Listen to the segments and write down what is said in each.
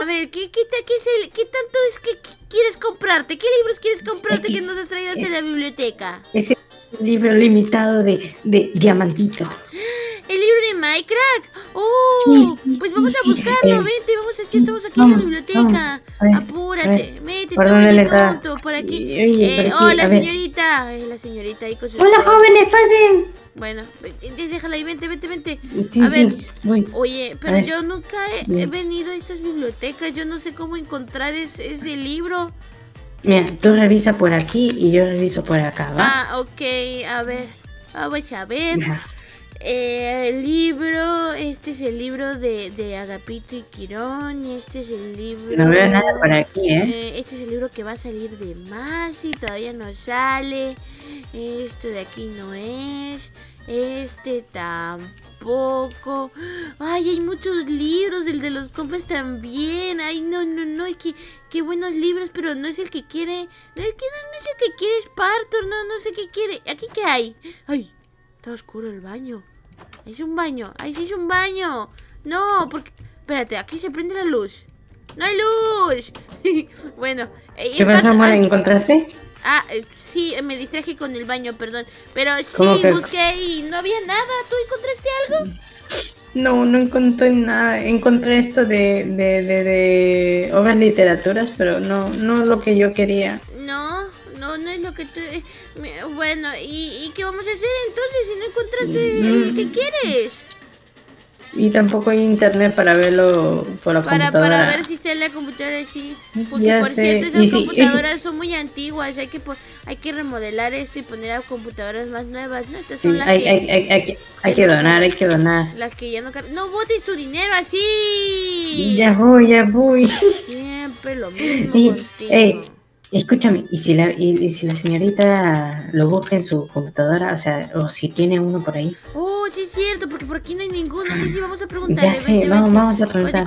A ver, ¿qué tanto es que quieres comprarte? ¿Qué libros quieres comprarte que nos has traído hasta la biblioteca? Ese libro limitado de Diamantito. ¿El libro de Minecraft? ¡Oh! Sí, Pues vamos a sí. buscarlo, vente, estamos aquí en la Vamos, biblioteca. a ver, Apúrate, métete, ¿por dónde oye, le entrada? tonto, por aquí. Oye, por aquí, Hola, a ver. señorita. La señorita ahí con sus... Hola, jóvenes, pasen. Bueno, déjala ahí, vente. Sí, A ver, sí, voy. oye, pero ver. yo nunca he venido a estas bibliotecas. Yo no sé cómo encontrar ese libro. Mira, tú revisa por aquí y yo reviso por acá, ¿va? Ah, ok, a ver. Vamos a ver. Ajá. El libro, este es el libro de Agapito y Quirón. Este es el libro... No veo nada por aquí, ¿eh? Este es el libro que va a salir de Masi, todavía no sale. Esto de aquí no es. Este tampoco. Ay, hay muchos libros. El de los compas también. Ay, no. Es que qué buenos libros, pero no es el que quiere. No es el que quiere Spartor. No sé qué quiere. ¿Aquí qué hay? Ay, está oscuro el baño. Es un baño. Ay, sí es un baño. No, porque... Espérate, aquí se prende la luz. ¡No hay luz! Bueno. ¿Qué pasó, amor? ¿Encontraste? Sí, me distraje con el baño, perdón. Pero ¿Cómo sí, que? busqué y no había nada. ¿Tú encontraste algo? No encontré nada. Encontré esto de obras literaturas, pero no lo que yo quería. No es lo que tú... Bueno, ¿y qué vamos a hacer entonces si no encontraste el que quieres? Y tampoco hay internet para verlo por la computadora. Para ver si está en la computadora, sí. Porque Ya por sé. cierto, esas computadoras son muy antiguas. Hay que remodelar esto y poner a computadoras más nuevas, ¿no? Estas son Sí, las hay que donar. Las que ya no... No botes tu dinero así. Ya voy. Siempre lo mismo contigo. Escúchame, ¿y si la señorita lo busca en su computadora? O sea, o si tiene uno por ahí. Oh, sí es cierto, porque por aquí no hay ninguno. No sé si vamos a preguntarle. Ya sé, vamos a preguntar.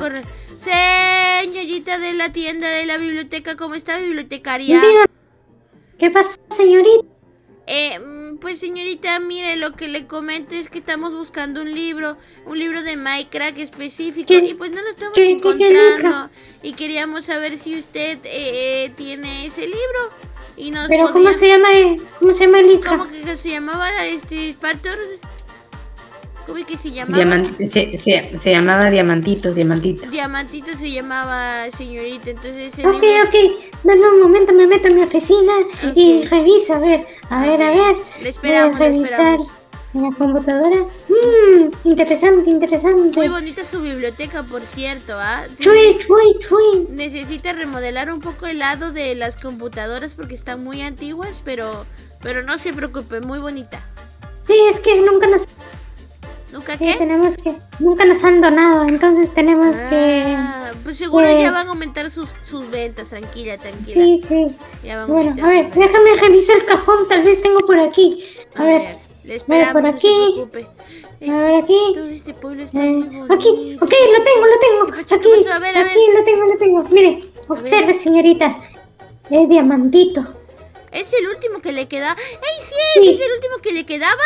Señorita de la tienda de la biblioteca, ¿cómo está, bibliotecaria? Dígame, ¿qué pasó, señorita? Pues señorita, mire, lo que le comento es que estamos buscando un libro de Minecraft específico y pues no lo estamos encontrando y queríamos saber si usted tiene ese libro y nos Pero ¿cómo se llama el libro? ¿Cómo que se llamaba Spartor? ¿Cómo es que se llamaba? Se llamaba Diamantito. Diamantito se llamaba, señorita, entonces ese Ok, libro... dame un momento, me meto en mi oficina y reviso, a ver. Le esperamos, revisar en la computadora. Interesante. Muy bonita su biblioteca, por cierto, ¿ah? Chui. Necesita remodelar un poco el lado de las computadoras porque están muy antiguas, pero no se preocupe, muy bonita. Sí, es que nunca nos... ¿Nunca qué? Nunca nos han donado, entonces tenemos que... Pues seguro ya van a aumentar sus ventas, tranquila. Sí. Ya van bueno, a ver, déjame revisar el cajón, tal vez tengo por aquí. A ver, le esperamos, por aquí. no se preocupe. A ver, aquí. Todo este pueblo está muy bonito. Aquí, ok, lo tengo. ¿Qué pasó? A ver. Aquí lo tengo. Mire, observe, señorita. Es Diamantito. ¿Es el último que le queda? ¡Ey, sí! ¿Es el último que le quedaba?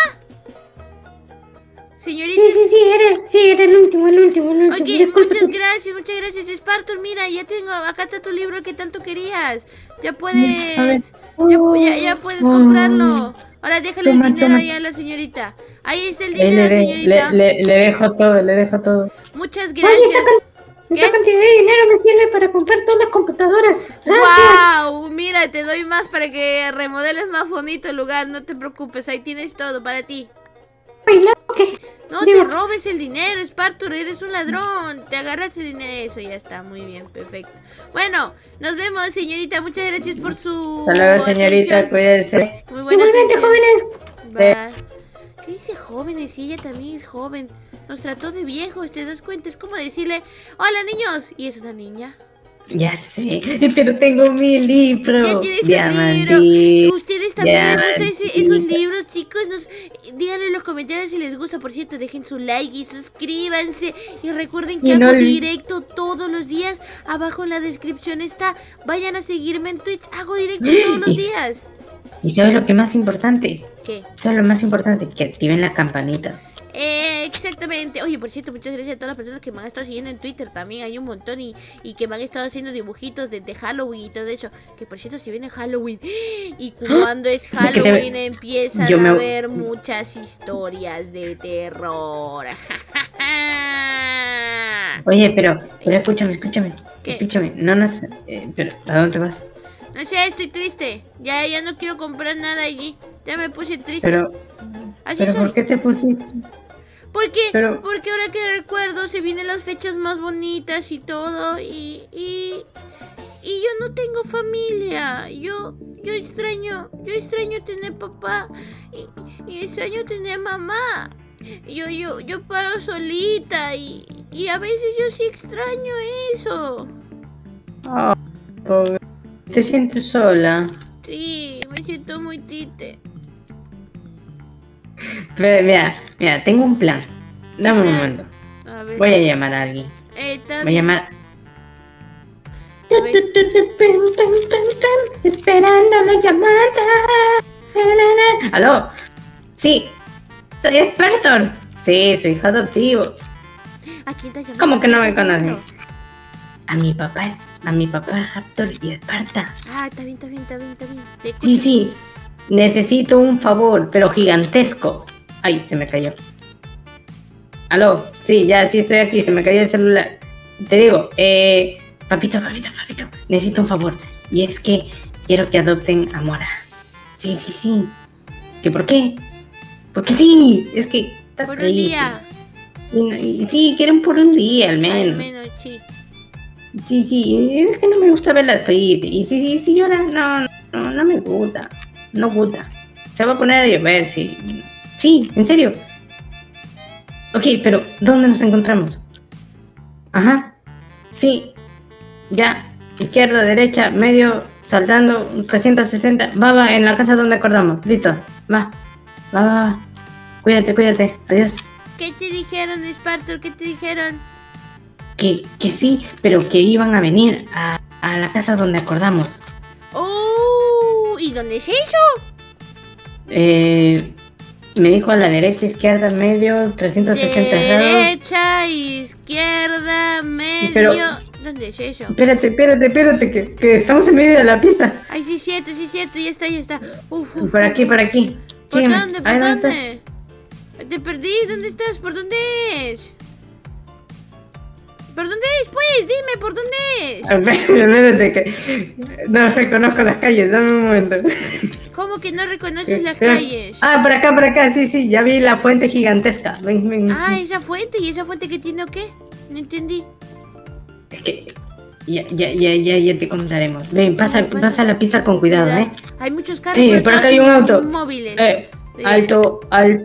Señorita. Sí, era el último. Oye, Disculpe. muchas gracias, Spartor. Mira, ya tengo, acá está tu libro que tanto querías. Ya puedes, ya puedes comprarlo. Ahora déjale el dinero ahí a la señorita. Ahí está el dinero, señorita. Le dejo todo. Muchas gracias. Oye, esta cantidad de dinero me sirve para comprar todas las computadoras. Gracias. ¡Wow! Mira, te doy más para que remodeles más bonito el lugar. No te preocupes, ahí tienes todo para ti. No te robes el dinero, Spartor, eres un ladrón. Te agarras el dinero, eso ya está, muy bien, perfecto. Bueno, nos vemos, señorita, muchas gracias por su... Hasta luego, señorita, cuídese. Muy buena Igualmente, atención. jóvenes. Bye. ¿Qué dice jóvenes? Si ella también es joven. Nos trató de viejos, ¿te das cuenta? Es como decirle, hola niños, y es una niña. Ya sé, pero tengo mi libro. Ya tienes tu libro. Ustedes también les gustan esos libros, chicos. Díganlo en los comentarios si les gusta. Por cierto, dejen su like y suscríbanse. Y recuerden que hago directo todos los días. Abajo en la descripción está. Vayan a seguirme en Twitch. Hago directo todos los días. ¿Y sabes lo que es más importante? ¿Qué? ¿Sabes lo más importante? Que activen la campanita. Exactamente. Oye, por cierto, muchas gracias a todas las personas que me han estado siguiendo en Twitter. También hay un montón y que me han estado haciendo dibujitos de Halloween y todo eso. Que por cierto, si viene Halloween y cuando es Halloween empiezan a haber muchas historias de terror. Oye, pero escúchame. ¿Qué? Escúchame. No sé. Pero, ¿a dónde vas? No sé, estoy triste. Ya no quiero comprar nada allí. Ya me puse triste. Así pero soy. ¿por qué te pusiste? Porque ahora que recuerdo se vienen las fechas más bonitas y todo y yo no tengo familia. Yo extraño tener papá y extraño tener mamá. Yo paro solita y a veces yo sí extraño eso. Oh, pobre. ¿Te sientes sola? Sí, me siento muy triste. Pero, mira, tengo un plan. Dame un momento. A ver. Voy a llamar a alguien. Voy a llamar. Esperando la llamada. ¿Aló? Sí, soy Spartor. Sí, su hijo adoptivo. ¿A quién te llamando? ¿Cómo que no me conocen? A mi papá es Raptor y Esparta. Ah, está bien. Sí. Necesito un favor, pero gigantesco. Ay, se me cayó. Aló, sí, sí estoy aquí, se me cayó el celular. Te digo, papito, necesito un favor. Y es que quiero que adopten a Mora. Sí. ¿Que por qué? Porque sí, es que está por un día. Y sí, quieren por un día al menos. Al menos, sí. Sí, es que no me gusta ver las fritas. Y si llora, no me gusta. No gusta. Se va a poner a llover, sí. Sí, en serio. Ok, pero ¿dónde nos encontramos? Ajá. Sí. Ya. Izquierda, derecha, medio, saltando, 360. Va, en la casa donde acordamos. Listo. Va. Cuídate. Adiós. ¿Qué te dijeron, Spartor? ¿Qué te dijeron? Que sí, pero que iban a venir a la casa donde acordamos. ¡Oh! ¿Y dónde es eso? Me dijo a la derecha, izquierda, medio, 360 grados. Derecha, izquierda, medio. Pero, ¿dónde es eso? Espérate, que estamos en medio de la pista. Ay, sí, cierto, ya está. Uf. Por aquí. ¿Por Sígueme. dónde? Te perdí, ¿dónde estás? ¿Por dónde es? ¿Por dónde es? Pues, dime, ¿por dónde es? Espérate, que no reconozco las calles, dame un momento. ¿Cómo que no reconoces las calles? Ah, por acá, sí, ya vi la fuente gigantesca. Ven. Ah, esa fuente, ¿y esa fuente qué tiene o qué? No entendí. Es que ya te contaremos. Ven, pasa la pista con cuidado, ¿eh? Hay muchos carros, por acá hay un auto. Móviles. Alto.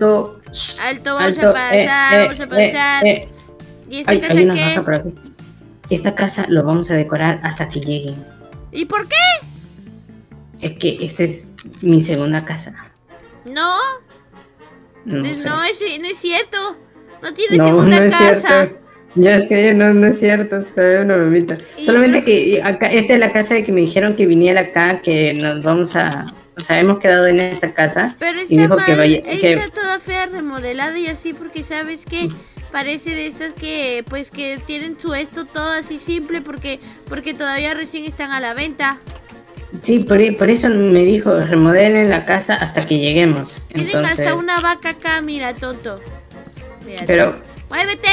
Vamos a pasar. ¿Y esta casa hay una qué? casa por aquí. Esta casa lo vamos a decorar hasta que lleguen. ¿Y por qué? Es que esta es mi segunda casa. No. No es cierto. No tiene no segunda es casa. Cierto. Ya sé, no es cierto. Se ve una mamita. Solamente que acá, esta es la casa de que me dijeron que viniera acá, que nos vamos a... O sea, hemos quedado en esta casa. Pero está y dijo mal, que vaya, está toda fea, remodelada y así, porque sabes que parece de estas que pues que tienen su esto todo así simple porque todavía recién están a la venta. Sí, por eso me dijo, remodelen la casa hasta que lleguemos. Tienen Entonces... hasta una vaca acá, mira, tonto. Mira, pero... ¡Muévete!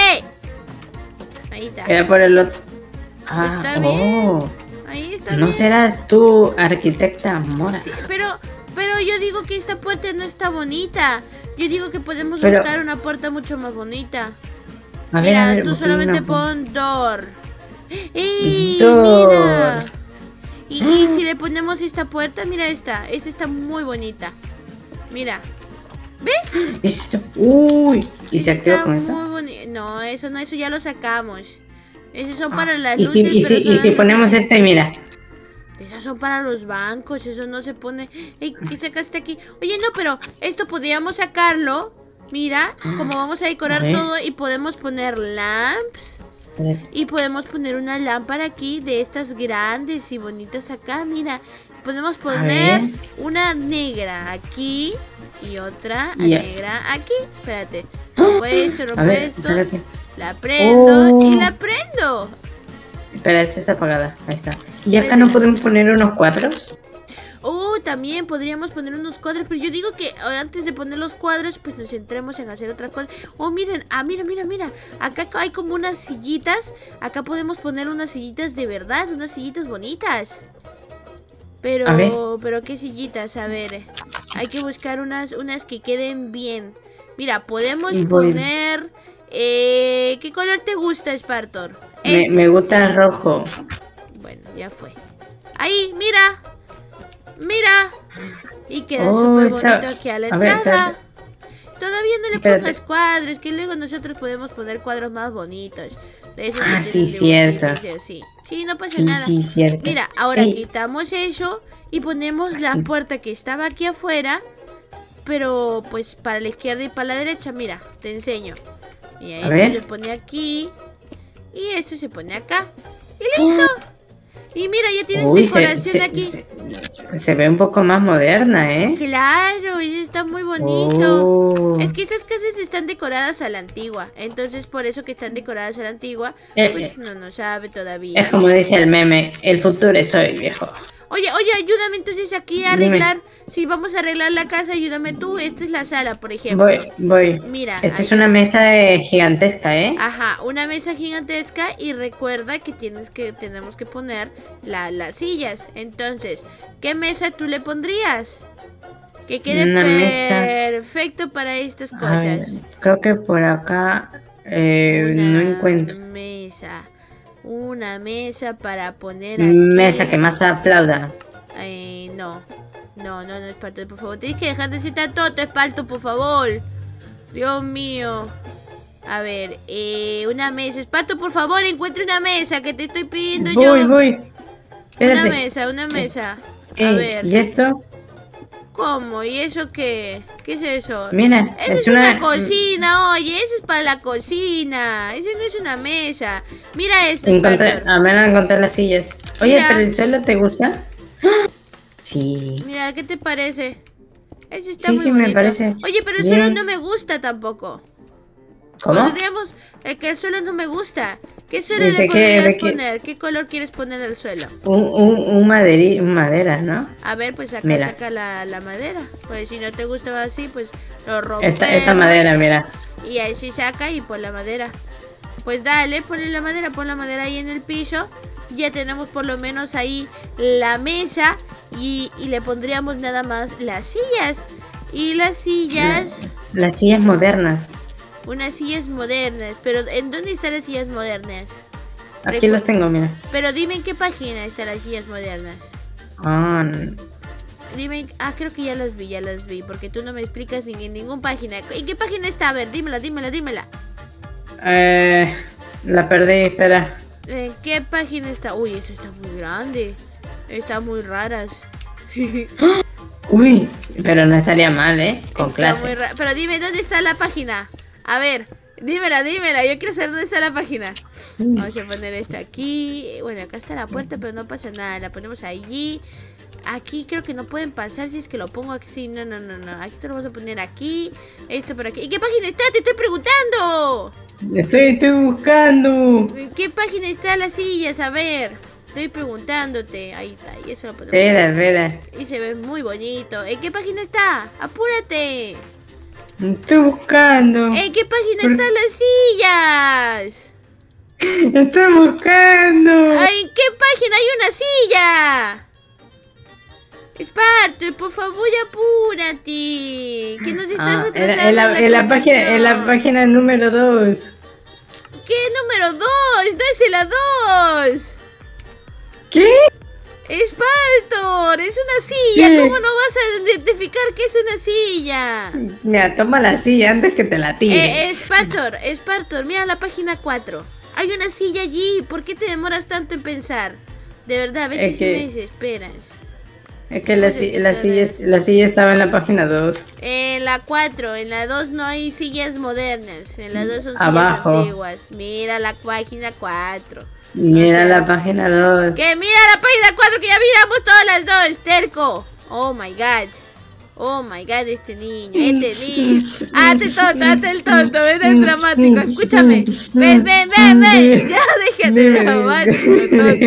Ahí está. Era por el otro... Ah, está bien. Ahí está ¿No bien. serás tú, arquitecta Mora? Sí, pero yo digo que esta puerta no está bonita. Yo digo que podemos buscar una puerta mucho más bonita. A Mira, ver, tú solamente pon door. ¡Ey! Door. Mira. Y si le ponemos esta puerta, mira esta está muy bonita. Mira. ¿Ves? Uy, ¿y se activó con esto? No, eso ya lo sacamos. Esos son para las luces. ¿Y si ponemos esta y mira? Esas son para los bancos, eso no se pone... Ey, ¿qué sacaste aquí? Oye, no, pero esto podríamos sacarlo. Mira, como vamos a decorar todo y podemos poner lamps. Y podemos poner una lámpara aquí de estas grandes y bonitas acá, mira. Podemos poner una negra aquí y otra Ya. negra aquí. Espérate. Rompo esto, A rompo ver, esto. espérate. La prendo y Oh. la prendo. Espera, esta está apagada. Ahí está. ¿Y acá no podemos poner unos cuadros? Oh, también podríamos poner unos cuadros, pero yo digo que antes de poner los cuadros, pues nos centremos en hacer otra cosa. Oh, miren, mira. Acá hay como unas sillitas. Acá podemos poner unas sillitas de verdad, unas sillitas bonitas. A ver. Pero ¿qué sillitas? A ver, hay que buscar unas que queden bien. Mira, podemos poner... ¿qué color te gusta, Spartor? Me gusta el rojo. Bueno, ya fue. Ahí, mira. Y queda súper bonito aquí a la entrada. Todavía no le pongas cuadros, que luego nosotros podemos poner cuadros más bonitos. De esos que sí, tienen cierto. y así. Sí, no pasa nada. Sí, cierto. Mira, ahora quitamos eso y ponemos la puerta que estaba aquí afuera, pero pues para la izquierda y para la derecha. Mira, te enseño. Mira, esto se pone aquí y esto se pone acá. Y listo. Y mira, ya tienes decoración aquí. Se ve un poco más moderna, ¿eh? Claro, y está muy bonito. Es que estas casas están decoradas a la antigua. Entonces, por eso que están decoradas a la antigua, pues no sabe todavía. Es como dice el meme, el futuro es hoy, viejo. Oye, ayúdame entonces aquí a arreglar. Si vamos a arreglar la casa, ayúdame tú. Esta es la sala, por ejemplo. Voy. Mira. Esta es una mesa gigantesca, ¿eh? Ajá, una mesa gigantesca. Y recuerda que tenemos que poner las sillas. Entonces, ¿qué mesa tú le pondrías? Que quede perfecto para estas cosas. Ver, creo que por acá no encuentro. Una mesa para poner aquí. Mesa que más aplauda. No, Esparto, por favor. Tienes que dejar de ser tan tonto, Esparto, por favor. Dios mío. A ver, una mesa. Esparto, por favor, encuentra una mesa que te estoy pidiendo yo. Voy. Espérate. Una mesa. A ver. ¿Y esto? ¿Cómo? ¿Y eso qué? ¿Qué es eso? Mira, es una cocina, oye, eso es para la cocina. Eso no es una mesa. Mira esto, a menos encontrar las sillas. Oye, mira. ¿Pero el suelo te gusta? Sí. Mira, ¿qué te parece? Eso está muy bonito. Sí, me parece. Oye, pero el suelo no me gusta tampoco. ¿Cómo? Podríamos... que el suelo no me gusta. ¿Qué suelo le podrías poner? ¿Qué color quieres poner al suelo? Un madera, ¿no? A ver, pues acá saca la madera. Pues si no te gusta así, pues lo rompemos. Esta madera, mira. Y ahí sí saca y pon la madera. Pues dale, pon la madera ahí en el piso. Ya tenemos por lo menos ahí la mesa. Y le pondríamos nada más las sillas. Y las sillas... Las sillas modernas. Unas sillas modernas. Pero ¿en dónde están las sillas modernas? Aquí los tengo, mira. Pero dime en qué página están las sillas modernas. Dime, creo que ya las vi. Porque tú no me explicas ni en ninguna página. ¿En qué página está? A ver, dímela. La perdí, espera. ¿En qué página está? Uy, eso está muy grande. Están muy raras. Uy, pero no estaría mal, ¿eh? Con clase. Pero dime, ¿dónde está la página? A ver, dímela. Yo quiero saber dónde está la página. Vamos a poner esta aquí. Bueno, acá está la puerta, pero no pasa nada. La ponemos allí. Aquí creo que no pueden pasar si es que lo pongo aquí. No. Aquí te lo vamos a poner aquí. Esto por aquí. ¿En qué página está? Te estoy preguntando. Estoy buscando. ¿En qué página están las sillas? A ver. Estoy preguntándote. Ahí está. Y eso lo podemos Espera. Y se ve muy bonito. ¿En qué página está? ¡Apúrate! Estoy buscando. ¿En qué página están las sillas? Estoy buscando. ¿En qué página hay una silla? Esparto, por favor, apúrate. Que nos estás retrasando en la página número 2. ¿Qué número 2? No es en la 2. ¿Qué? Espartor, es una silla. ¿Qué? ¿Cómo no vas a identificar que es una silla? Mira, toma la silla antes que te la tire. Espartor, mira la página 4. Hay una silla allí. ¿Por qué te demoras tanto en pensar? De verdad, a veces sí me desesperas. Es que la silla estaba en la página 2. En la 4, en la 2 no hay sillas modernas. En la 2 son sillas antiguas. Mira la página 4. Mira la página 2. ¿Qué? Mira la página 4 que ya miramos todas las dos, terco. Oh my god. Oh my god, este niño. Hazte el tonto, ven el dramático. Escúchame. Ven. Ya déjate de dramático, tonto.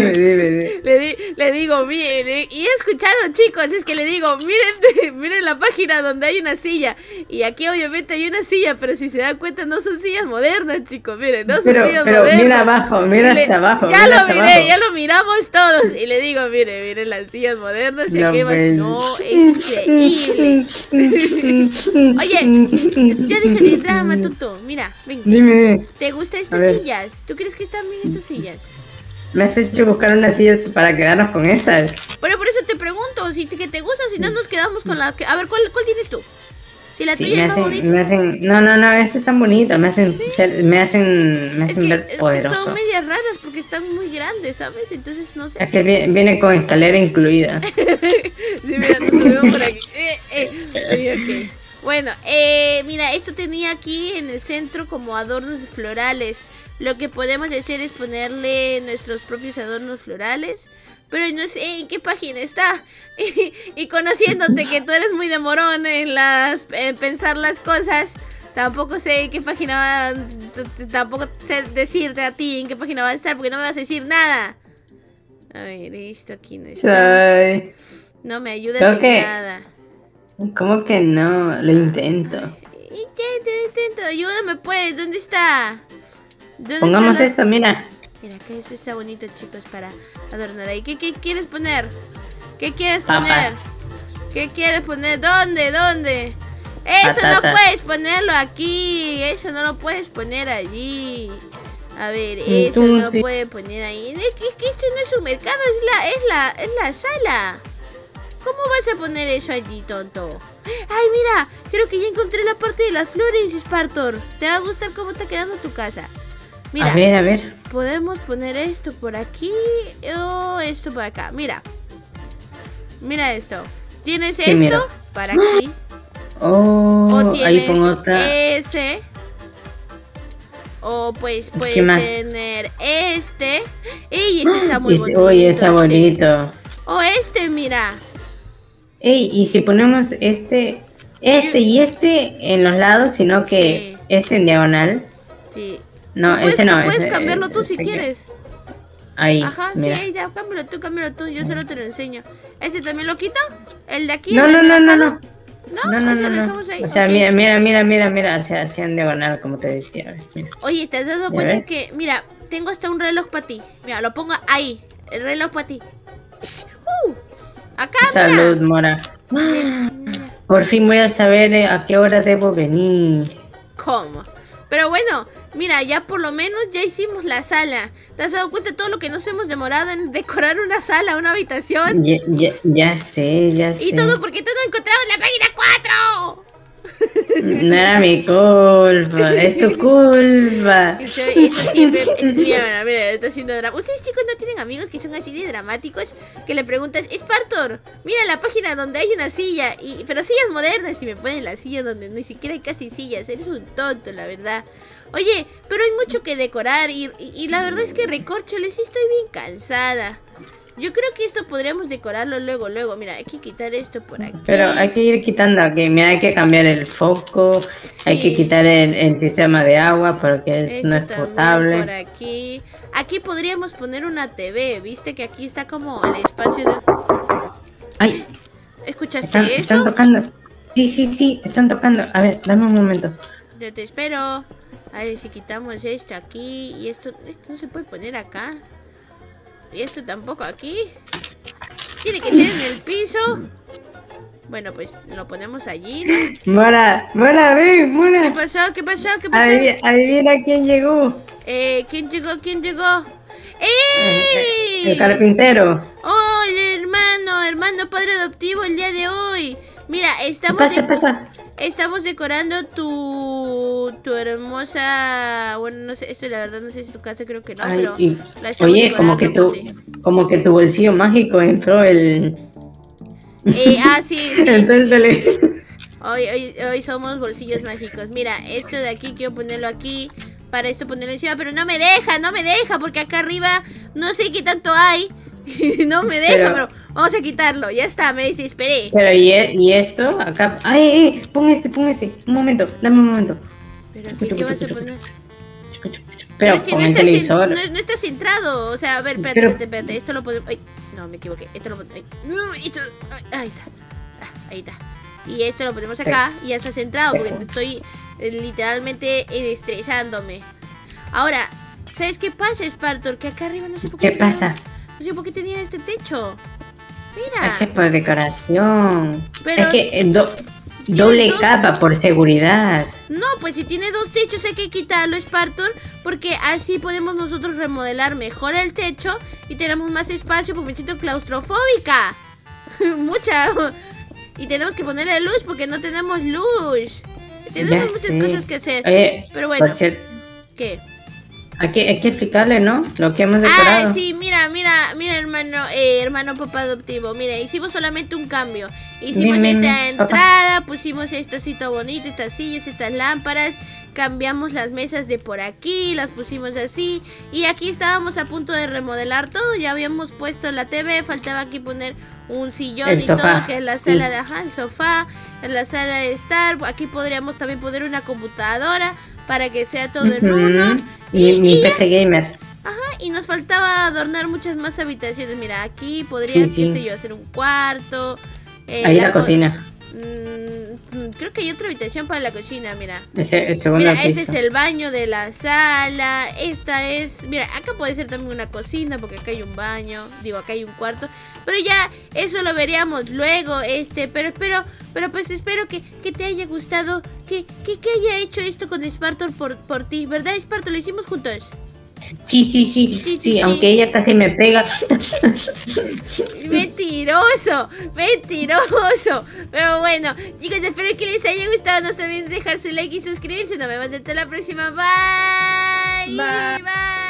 Le digo, miren, y escucharon, chicos, es que le digo, miren la página donde hay una silla. Y aquí obviamente hay una silla, pero si se dan cuenta no son sillas modernas, chicos, miren, no son sillas modernas. Mira abajo, hasta abajo. Ya lo miré, ya lo miramos todos. Y le digo, miren las sillas modernas y aquí más. No, es increíble. Oye, ya deja de drama, Tuto. Mira, ven. Dime. ¿Te gustan estas sillas? ¿Tú crees que están bien estas sillas? Me has hecho buscar una silla para quedarnos con estas. Pero por eso te pregunto, si que te gusta o si no nos quedamos con la que... A ver, ¿cuál tienes tú? Si la tuya es bonita. No, estas están bonitas, me hacen ver poderoso. Es que son medias raras porque están muy grandes, ¿sabes? Entonces no sé. Es que viene con escalera incluida. Sí, mira, nos subimos por aquí. Okay. Bueno, mira, esto tenía aquí en el centro como adornos florales. Lo que podemos hacer es ponerle nuestros propios adornos florales. Pero no sé en qué página está. Y conociéndote que tú eres muy de morón en pensar las cosas, tampoco sé en qué página va. Tampoco sé decirte a ti en qué página va a estar, porque no me vas a decir nada. A ver, esto aquí no está. No me ayudas en nada. ¿Cómo que no? Lo intento. Intento, ayúdame pues, ¿dónde está? Pongamos esto, mira. Mira, que eso está bonito, chicos, para adornar ahí. ¿Qué quieres poner? ¿Qué quieres poner? Papas. ¿Qué quieres poner? ¿Dónde? Eso Patatas. no puedes ponerlo aquí. Eso no lo puedes poner allí. A ver, eso no lo puedes poner ahí. Es que esto no es un mercado, es la sala. ¿Cómo vas a poner eso allí, tonto? Ay, mira, creo que ya encontré la parte de las flores, Spartor. Te va a gustar cómo está quedando tu casa. Mira, a ver. Podemos poner esto por aquí o esto por acá. Mira esto. ¿Tienes esto? Mira. Para aquí. O tienes ahí pongo otra. ese. O pues puedes tener este. ¡Ey! Ese está muy bonito. Oye, está bonito. O este, mira. Ey, y si ponemos este y este en los lados, sino que este en diagonal. Sí. No, ese no. Puedes cambiarlo tú si quieres. Ahí. Ajá, mira. sí, ya, cámbialo tú. Yo solo te lo enseño. ¿Este también lo quito? ¿El de aquí? No. ¿No? No. Lo dejamos ahí. O sea, okay. Mira, hacia en diagonal, como te decía. Mira. Oye, ¿te has dado cuenta que, mira, tengo hasta un reloj para ti? Mira, lo pongo ahí. El reloj para ti. Acá, Salud, Mora. Mira. Por fin voy a saber a qué hora debo venir. ¿Cómo? Pero bueno, mira, ya por lo menos ya hicimos la sala. ¿Te has dado cuenta de todo lo que nos hemos demorado en decorar una sala, una habitación? Ya sé. Y todo porque tú no encontramos la página 4. No era mi culpa, es tu culpa. Eso siempre, mira, está haciendo drama. Ustedes, chicos, no tienen amigos que son así de dramáticos, que le preguntas, Spartor, mira la página donde hay una silla, pero sillas modernas, y me ponen la silla donde ni siquiera hay casi sillas. Eres un tonto, la verdad. Oye, pero hay mucho que decorar y la verdad es que recorcholes, sí estoy bien cansada. Yo creo que esto podríamos decorarlo luego. Mira, hay que quitar esto por aquí. Pero hay que ir quitando aquí. Mira, hay que cambiar el foco. Sí. Hay que quitar el sistema de agua porque no es potable. Por aquí. Aquí podríamos poner una TV. Viste que aquí está como el espacio de... ¡Ay! ¿Escuchaste eso? Están tocando. Sí, están tocando. A ver, dame un momento. Yo te espero. A ver si quitamos esto aquí. Y esto no se puede poner acá. Y esto tampoco aquí. Tiene que ser en el piso. Bueno, pues lo ponemos allí, ¿no? Mora, ven, Mora. ¿Qué pasó? Adivina quién llegó. ¿Quién llegó? ¡Ey! El carpintero. ¡Oh, el hermano padre adoptivo el día de hoy! Mira, Pasa. Estamos decorando tu hermosa... Bueno, no sé, esto la verdad no sé si es tu casa, creo que no, pero la estamos oye, como que tu bolsillo mágico entró el... sí. Entonces, hoy somos bolsillos mágicos. Mira, esto de aquí quiero ponerlo aquí. Para esto ponerlo encima, pero no me deja, porque acá arriba no sé qué tanto hay. No me deja, pero Vamos a quitarlo, ya está, me desesperé. Pero ¿y esto? Acá. ¡Ay! Pon este. Un momento, dame un momento. ¿Pero aquí qué vas a poner? Pero es que con no el estás televisor. no estás centrado. O sea, a ver, espérate. Esto lo podemos. Ay, no, me equivoqué. Esto lo podemos. Ahí está. Ahí está. Y esto lo ponemos acá. Y ya está centrado. Porque estoy literalmente estresándome. Ahora, ¿sabes qué pasa, Spartor? Que acá arriba no sé por qué. ¿Qué pasa? No sé por qué tenía este techo. Mira. Es que por decoración. Pero es que doble capa por seguridad. no, pues si tiene 2 techos hay que quitarlo, Spartor, porque así podemos nosotros remodelar mejor el techo y tenemos más espacio porque me siento claustrofóbica. Mucha. Y tenemos que ponerle luz porque no tenemos luz. Tenemos muchas cosas que hacer. Pero bueno. Por cierto, ¿qué? hay que explicarle, ¿no? Lo que hemos decorado. Ah, sí, mira, hermano papá adoptivo. Mira, hicimos solamente un cambio. Hicimos esta entrada, pusimos esto así todo bonito, estas sillas, estas lámparas. Cambiamos las mesas de por aquí, las pusimos así. Y aquí estábamos a punto de remodelar todo. Ya habíamos puesto la TV, faltaba aquí poner un sillón y todo, que es la sala de el sofá, en la sala de estar. Aquí podríamos también poner una computadora para que sea todo en uno. Y mi PC gamer. Ajá, y nos faltaba adornar muchas más habitaciones. Mira, aquí podría, qué sé yo, hacer un cuarto. Ahí la cocina. Creo que hay otra habitación para la cocina, mira. Mira, este es el baño de la sala. Esta es... Mira, acá puede ser también una cocina porque acá hay un baño. Digo, acá hay un cuarto. Pero ya, eso lo veríamos luego, pero pues espero que te haya gustado. Que haya hecho esto con Spartor por ti. ¿Verdad, Spartor? Lo hicimos juntos. Sí, aunque ella casi me pega. Mentiroso. Pero bueno, chicos, espero que les haya gustado. No se olviden de dejar su like y suscribirse. Nos vemos hasta la próxima. Bye.